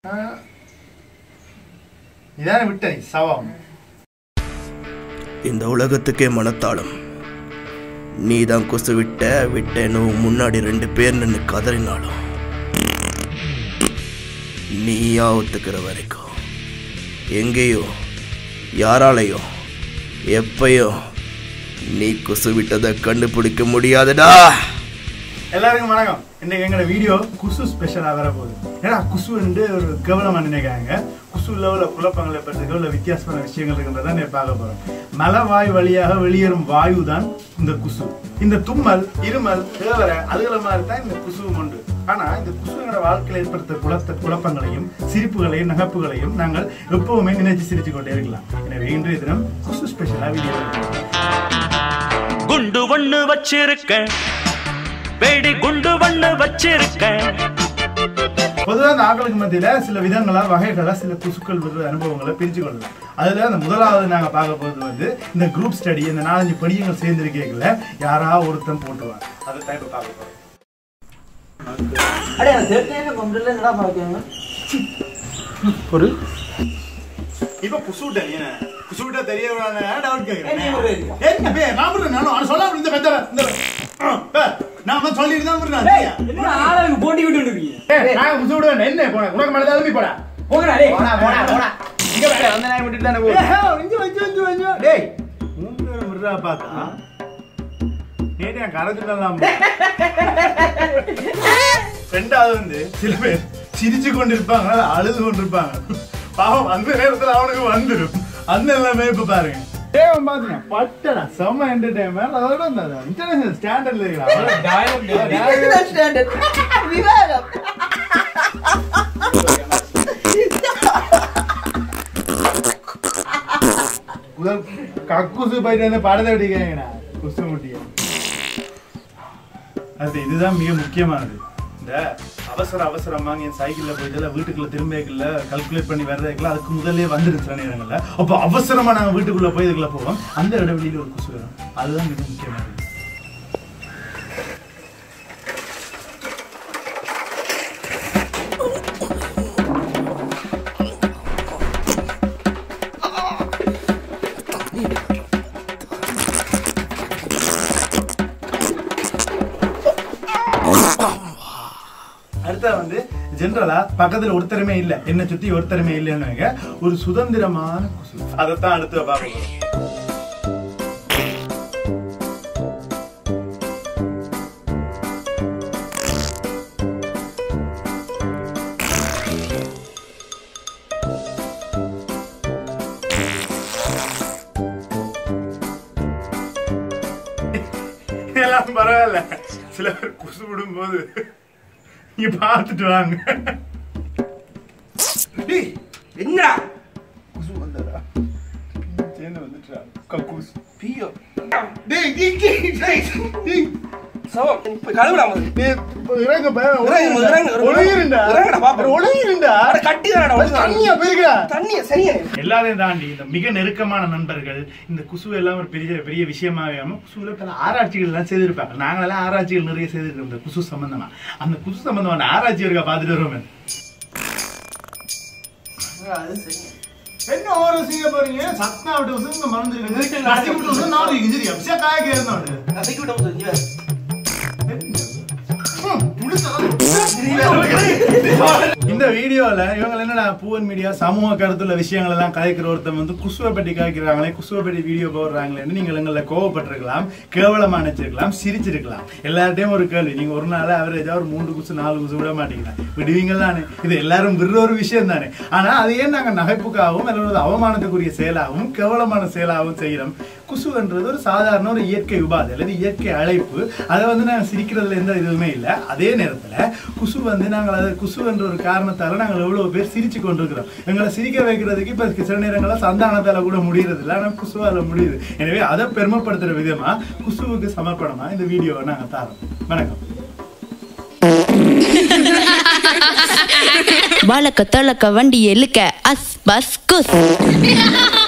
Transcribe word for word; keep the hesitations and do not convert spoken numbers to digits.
இதான விட்ட சவம். இந்த உலகத்துக்கே மனத்தாளம். நீ தான் குசு விட்ட விட்டேன்னு முன்னாடி ரெண்டு பேர் நின்று கதறினாலும் நீயா ஒத்துக்கிற வரைக்கும் எங்கேயோ யாராலையோ எப்பயோ நீ குசு விட்டதை கண்டுபிடிக்க முடியாதுடா. எல்லாருக்கும் வணக்கம். இன்னைக்கு எங்களோட வீடியோ குசு ஸ்பெஷலாக வர போகுது. ஏன்னா குசு வந்து ஒரு கவனமாக நினைக்கிறாங்க. குசுல உள்ள குழப்பங்களை பற்றிக்க உள்ள வித்தியாசமான விஷயங்கள் இருக்கின்றதான் பார்க்க போறோம். மலவாய் வழியாக வெளியேறும் வாயு தான் இந்த குசு. இந்த தும்மல், இருமல், தேவர அதுகளை மாதிரி தான் இந்த குசுவும் உண்டு. ஆனா இந்த குசுவோட வாழ்க்கையில் ஏற்படுத்த குழத்த குழப்பங்களையும் சிரிப்புகளையும் நகப்புகளையும் நாங்கள் எப்பவுமே நினைச்சு சிரிச்சு கொண்டே இருக்கலாம். எனவே இன்றைய தினம் குசு ஸ்பெஷலா வீடியோ குண்டு ஒண்ணு வச்சிருக்கேன், பேடி குண்டு ஒண்ணு வச்சிருக்கேன். பொதுவாக அந்த ஆக்களுக்கு மத்தியில சில விதங்களா வகைகளா சில குசுக்கள் விடுற அனுபவங்களை பிரிச்சு கொள்ளலாம். அதுல அந்த முதலாவது நாங்க பார்க்க போறது வந்து இந்த குரூப் ஸ்டடி. இந்த நாலஞ்சு படியங்கள் சேர்ந்திருக்கீங்கள யாரா ஒருத்தன் போட்டுருவாங்க. அதை தான் இப்ப பார்க்க போறோம். ஒரு இப்ப குசுட்ட நீ குசுட்ட தெரிய டவுட் கேக்குறேன். நான் சொல்ல இந்த பெத்தவ இந்த நாம சொல்லிட்டு தான் இருக்கேன். என்ன ஆளுக்கு போட்டி விட்டு இருக்கீங்க? ஏய் நான் குசுட என்ன போற உனக்கு மேல தள்ளி போடா. போங்கடா டேய். போடா போடா போடா. இங்க வேற அந்த நாய் விட்டுட்டு தானே போ. ஏய் இங்க வந்து வந்து வந்து டேய். மூணு முறா பாத்தா. நேடா கரஞ்சிடலாம். ரெண்டாவது வந்து சில பேர் சிரிச்சு கொண்டிருப்பாங்க, அழுது கொண்டிருப்பாங்க. பாவம் அந்த நேரத்துல அவனுக்கு வந்துடும். அந்த எல்லாமே இப்ப பாருங்க. தேவன் பாத்தீங்க பட்டடா செம்ம என்டர்டெயின்மென்ட். அதோட அந்த இன்டர்நேஷனல் ஸ்டாண்டர்ட்ல இருக்கா டயலாக் டயலாக் ஸ்டாண்டர்ட் விவாதம். உதல் கக்குசு போயிட்டு வந்து படத்தை வெடிக்கிறீங்கடா குசு முட்டிய. அது இதுதான் மிக முக்கியமானது. இந்த அவசர அவசரமா நீ சைக்கிள்ல போயிட்டு வீட்டுக்குள்ள திரும்பிக்கல கல்குலேட் பண்ணி வர்றதுக்குள்ள அதுக்கு முதல்ல வந்துடும் சில நேரங்கள்ல. அப்போ அவசரமா நாங்க வீட்டுக்குள்ள போய் இதுக்குள்ள போவோம். அந்த இடைவெளியில ஒரு குசு வரும். அதுதான் மிக முக்கியமானது. அடுத்த வந்து ஜெனரலா பக்கத்துல ஒருத்தருமே இல்ல, என்ன சுத்தி ஒருத்தருமே இல்லைன்னு ஒரு சுதந்திரமான குசு. அதைத்தான் அடுத்து பார்க்க போறோம். இதெல்லாம் பரவாயில்ல. சில பேர் குசு விடும் போது நீ பார்த்துட்டு வாங்க. என்னடா குசு வந்தடா சேர்ந்து வந்துட்டா கக்கூஸ் பியோ டேய் டேய் டேய் டேய் சவம் இப்ப கழுவுடா மது. டேய் இறங்க பா இறங்க இறங்க ஒளியிருண்டா இறங்கடா பாப்பா ஒளியிருண்டா அட கட்டிடா தண்ணியா போயிடா தண்ணிய சரியா. எல்லாரையும் தாண்டி இந்த மிக நெருக்கமான நண்பர்கள் இந்த குசு எல்லாம் ஒரு பெரிய பெரிய விஷயமாகாம குசுல பல ஆராய்ச்சிகள் எல்லாம் செய்திருப்பாங்க. நாங்களெல்லாம் ஆராய்ச்சிகள் நிறைய செய்திருக்கோம் இந்த குசு சம்பந்தமா. அந்த குசு சம்பந்தமான ஆராய்ச்சி இருக்கா பாத்துட்டு வருவோம். என்ன ஓர செய்ய போறீங்க? சத்தா விட்டு வந்து மறந்துருக்கீங்க. நசி விட்டு வந்து நாலு இன்ஜரி அப்படியே காய கேறனோடு நசிக்கு விட்டு வந்து இந்த வீடியோல இவங்க என்னடா பூவன் மீடியா சமூக கருத்துள்ள விஷயங்கள் எல்லாம் கதைக்கிற ஒருத்தம் வந்து குசுவை பற்றி காய்க்கிறாங்களே, குசுவை பற்றி வீடியோ போடுறாங்களேன்னு நீங்கள் எங்களை கோவப்பட்டிருக்கலாம், கேவலமா நினைச்சிருக்கலாம், சிரிச்சிருக்கலாம். எல்லார்ட்டையும் ஒரு கேள்வி, நீங்க ஒரு நாள் அவரேஜா ஒரு மூன்று குசு நாலு குசு விட மாட்டீங்களா? விடுவீங்களானே. இது எல்லாரும் விடுற ஒரு விஷயம் தானே. ஆனா அது ஏன் நாங்க நகைப்புக்காகவும் அல்லது அவமானத்துக்குரிய செயலாகவும் கேவலமான செயலாகவும் செய்யறோம்? குசுன்றது ஒரு சாதாரண ஒரு இயற்கை உபாதை அல்லது இயற்கை அழைப்பு. அதை வந்து நாங்கள் சிரிக்கிறதுல எந்த இதுவுமே இல்லை. அதே நேரத்துல குசு வந்து நாங்கள் அதை குசு என்ற ஒரு காரணத்தால நாங்கள் எவ்வளவு பேர் சிரிச்சு கொண்டிருக்கிறோம். எங்களை சிரிக்க வைக்கிறதுக்கு இப்ப சில நேரங்கள சந்தானத்தால கூட முடியறது இல்லை, ஆனா குசுவால முடியுது. எனவே அதை பெருமைப்படுத்துற விதமா குசுவுக்கு சமர்ப்பணமா இந்த வீடியோவை நாங்க தாரோம். வணக்கம். வாழக்க தொழக்க வண்டி இழுக்க அஸ் பஸ் குஸ்.